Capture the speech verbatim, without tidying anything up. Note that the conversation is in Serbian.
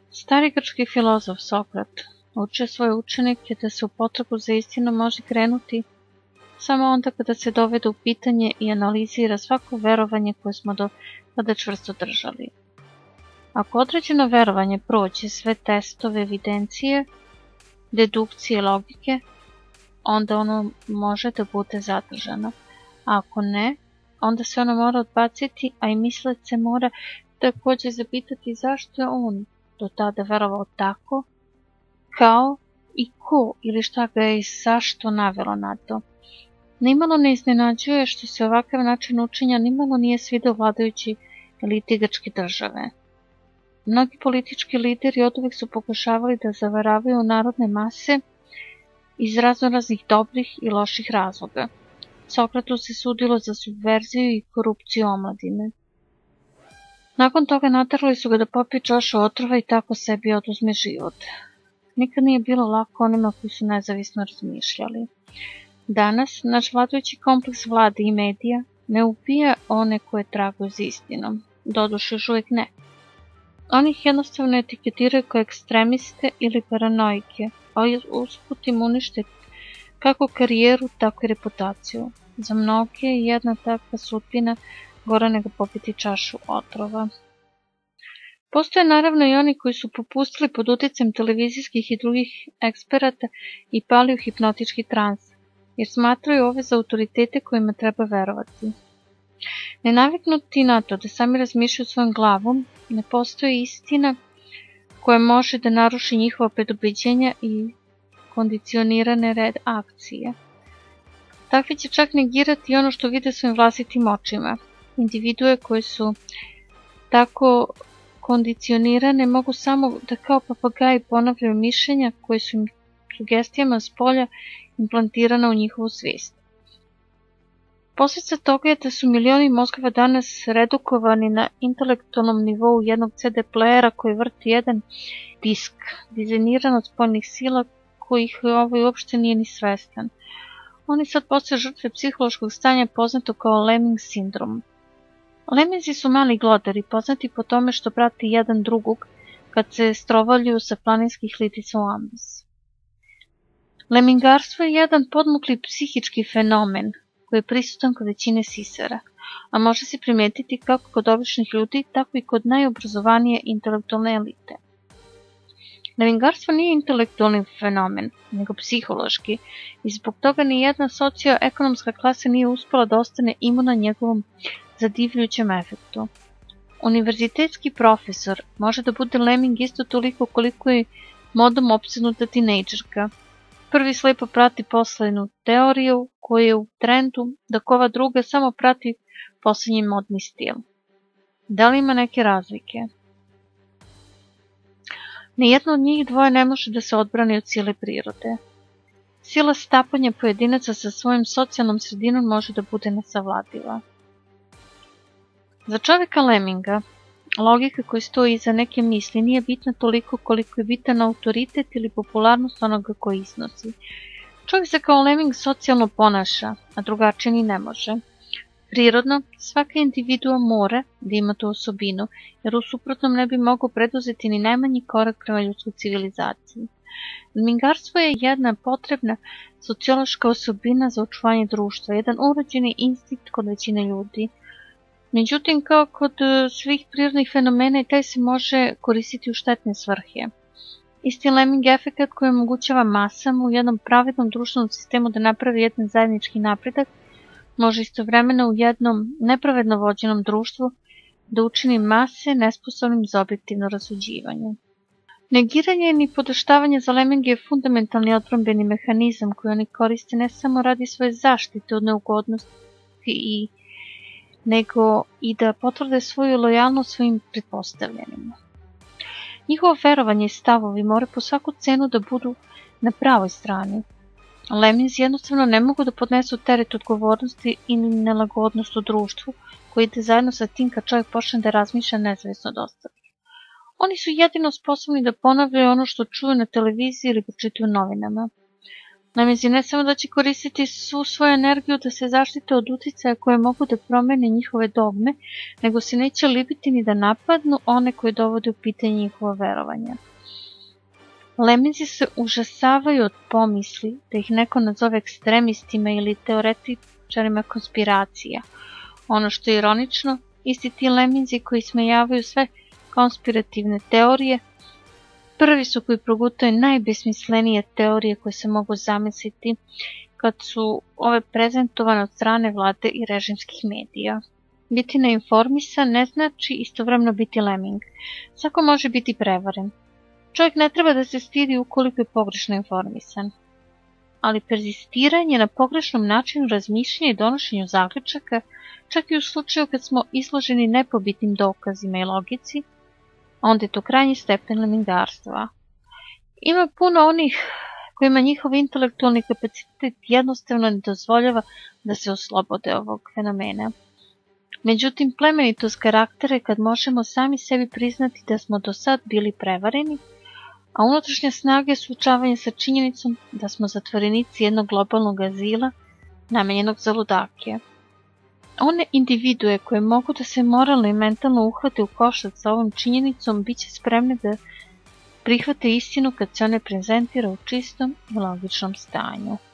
Stari grčki filozof Sokrat učio svoje učenike da se u potragu za istinom može krenuti samo onda kada se dovede u pitanje i analizira svako verovanje koje smo do tada čvrsto držali. Ako određeno verovanje prođe sve testove evidencije, dedukcije i logike, onda ono može da bude zadržano. A ako ne, onda se ono mora odbaciti, a i mislilac se mora također zapitati zašto je on do tada verovao tako, kao i ko ili šta ga je i zašto navelo na to. Nimalo ne iznenađuje što se ovakav način učenja nimalo nije svidao vladajući eliti grčke države. Mnogi politički lideri oduvek su pokušavali da zavaravaju narodne mase iz raznoraznih dobrih i loših razloga. Sokratu se sudilo za subverziju i korupciju omladine. Nakon toga naterali su ga da popije čašu otrova i tako sebi oduzme život. Nikad nije bilo lako onima koji su nezavisno razmišljali. Danas, naš vladajući kompleks vlade i medija ne ubija one koje traguju za istinom. Doduše još uvijek ne. Oni ih jednostavno etiketiraju kao ekstremiste ili paranoike, a usput im unište kako karijeru, tako i reputaciju. Za mnoge je jedna takva sudbina gora nego popiti čašu otrova. Postoje naravno i oni koji su popustili pod utjecajem televizijskih i drugih eksperata i pali u hipnotički trans, jer smatraju ove za autoritete kojima treba verovati. Nenaviknuti na to da sami razmišljaju svojom glavom, ne postoji istina koja može da naruši njihova predubeđenja i kondicionirane red akcije. Takvi će čak negirati ono što vide svojim vlastitim očima. Individue koje su tako kondicionirane mogu samo da kao papagaji ponavljaju mišljenja koje su im sugestijama s polja implantirana u njihovu svijest. Posljedica toga je da su milioni mozgova danas redukovani na intelektualnom nivou jednog ce de playera koji vrti jedan disk, dizajniran od spoljnih sila kojih ovaj uopšte nije ni svestan. Oni sad postaju žrtve psihološkog stanja poznato kao Lemming sindrom. Leminzi su mali glodari, poznati po tome što prati jedan drugog kad se strovaljuju sa planinskih litica u ambis. Lemingarstvo je jedan podmukli psihički fenomen koji je prisutan kod većine sisara, a može se primijetiti kako kod običnih ljudi, tako i kod najobrazovanije intelektualne elite. Lemingarstvo nije intelektualni fenomen, nego psihološki, i zbog toga ni jedna socioekonomska klasa nije uspela da ostane imuna njegovom zadivljujućem efektu. Univerzitetski profesor može da bude lemming isto toliko koliko je modom opsednuta tinejdžerka. Prvi slepo prati poslednju teoriju koja je u trendu, dok ova druga samo prati poslednji modni stil. Da li ima neke razlike? Nijedno od njih dvoje ne može da se odbrani od sile prirode. Sila stapanja pojedinaca sa svojim socijalnom sredinom može da bude nesavladiva. Za čovjeka Lemminga, logika koja stoji iza neke misli nije bitna toliko koliko je bitan autoritet ili popularnost onoga koji iznosi. Čovjek se kao Lemming socijalno ponaša, a drugačije ni ne može. Prirodno, svaka individua mora da ima tu osobinu, jer u suprotnom ne bi mogao preduzeti ni najmanji korak prema ljudskoj civilizaciji. Lemmingarstvo je jedna potrebna sociološka osobina za očuvanje društva, jedan urođeni instinkt kod većine ljudi. Međutim, kao kod svih prirodnih fenomena, i taj se može koristiti u štetne svrhe. Isti Lemming efekat koji omogućava masama u jednom pravednom društvenom sistemu da napravi jedan zajednički napredak, može istovremeno u jednom nepravedno vođenom društvu da učini mase nesposobnim za objektivno rasuđivanje. Negiranje ni podoštavanje za Lemminge je fundamentalni odbrambeni mehanizam koji oni koriste ne samo radi svoje zaštite od neugodnosti i nego i da potvrde svoju lojalnost svojim pretpostavljenima. Njihovo verovanje i stavovi mora po svaku cenu da budu na pravoj strani. Lemminzi jednostavno ne mogu da podnesu teret odgovornosti i nelagodnost u društvu koji ide zajedno sa tim kad čovjek počne da razmišlja nezavisno od ostalih. Oni su jedino sposobni da ponavljaju ono što čuju na televiziji ili pročitaju u novinama. Leminzi ne samo da će koristiti svu svoju energiju da se zaštite od uticaja koje mogu da promene njihove dogme, nego se neće libiti ni da napadnu one koji dovode u pitanje njihova verovanja. Leminzi se užasavaju od pomisli da ih neko nazove ekstremistima ili teoretičarima konspiracija. Ono što je ironično, isti ti leminzi koji smejavaju sve konspirativne teorije, prvi su koji progutaju najbesmislenije teorije koje se mogu zamisliti kad su ove prezentovane od strane vlade i režimskih medija. Biti neinformisan ne znači istovremeno biti lemming. Svako može biti prevaren. Čovjek ne treba da se stidi ukoliko je pogrešno informisan. Ali perzistiranje na pogrešnom načinu razmišljanja i donošenju zaključaka, čak i u slučaju kad smo izloženi nepobitnim dokazima i logici, onda je to krajnji stepen lemingarstva. Ima puno onih kojima njihov intelektualni kapacitet jednostavno ne dozvoljava da se oslobode ovog fenomena. Međutim, plemenitost karaktera je kad možemo sami sebi priznati da smo do sad bili prevareni, a unutrašnja snaga je suočavanje sa činjenicom da smo zatvorenici jednog globalnog azila namenjenog za ludake. One individue koje mogu da se moralno i mentalno uhvate u koštac sa ovom činjenicom bit će spremne da prihvate istinu kad se one prezentira u čistom i logičnom stanju.